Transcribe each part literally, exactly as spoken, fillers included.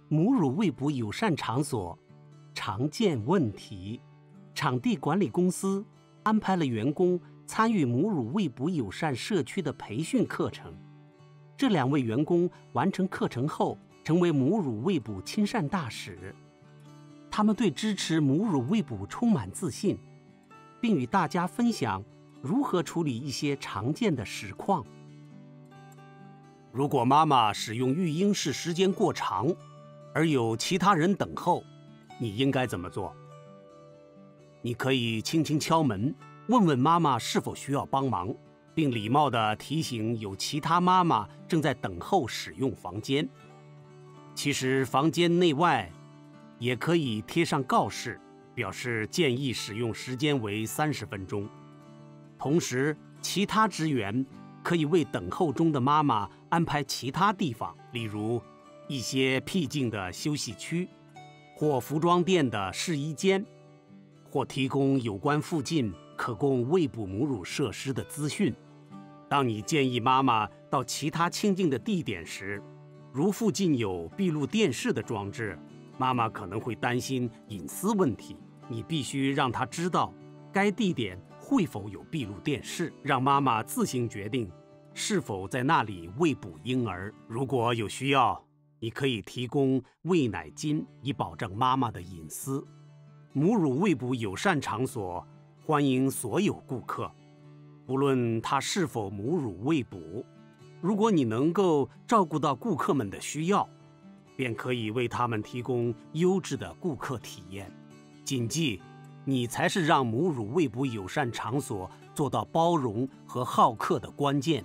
母乳喂哺友善场所常见问题，场地管理公司安排了员工参与母乳喂哺友善社区的培训课程。这两位员工完成课程后，成为母乳喂哺亲善大使。他们对支持母乳喂哺充满自信，并与大家分享如何处理一些常见的实况。如果妈妈使用育婴室时间过长，而有其他人等候，你应该怎么做？你可以轻轻敲门，问问妈妈是否需要帮忙，并礼貌地提醒有其他妈妈正在等候使用房间。其实房间内外也可以贴上告示，表示建议使用时间为三十分钟。同时，其他职员可以为等候中的妈妈安排其他地方，例如一些僻静的休息区，或服装店的试衣间，或提供有关附近可供喂哺母乳设施的资讯。当你建议妈妈到其他清静的地点时，如附近有闭路电视的装置，妈妈可能会担心隐私问题。你必须让她知道该地点会否有闭路电视，让妈妈自行决定是否在那里喂哺婴儿。如果有需要，你可以提供喂奶巾，以保证妈妈的隐私。母乳喂哺友善场所欢迎所有顾客，不论他是否母乳喂哺。如果你能够照顾到顾客们的需要，便可以为他们提供优质的顾客体验。谨记，你才是让母乳喂哺友善场所做到包容和好客的关键。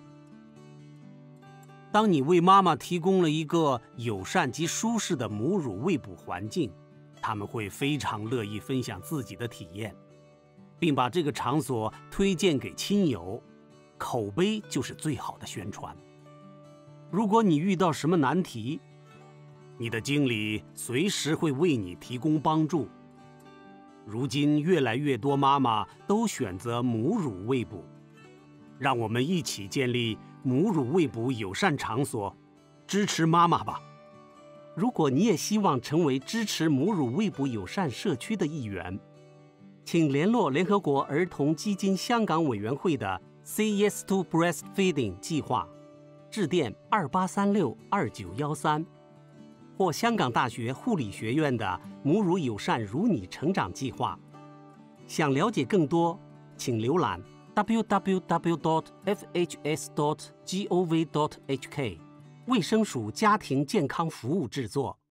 当你为妈妈提供了一个友善及舒适的母乳喂哺环境，他们会非常乐意分享自己的体验，并把这个场所推荐给亲友。口碑就是最好的宣传。如果你遇到什么难题，你的经理随时会为你提供帮助。如今越来越多妈妈都选择母乳喂哺，让我们一起建立母乳喂哺友善场所，支持妈妈吧。如果你也希望成为支持母乳喂哺友善社区的一员，请联络联合国儿童基金香港委员会的 Say Yes to Breastfeeding 计划，致电二八三六二九一三，或香港大学护理学院的母乳友善如你成长计划。想了解更多，请浏览 w w w dot f h s dot gov dot h k。 卫生署家庭健康服务制作。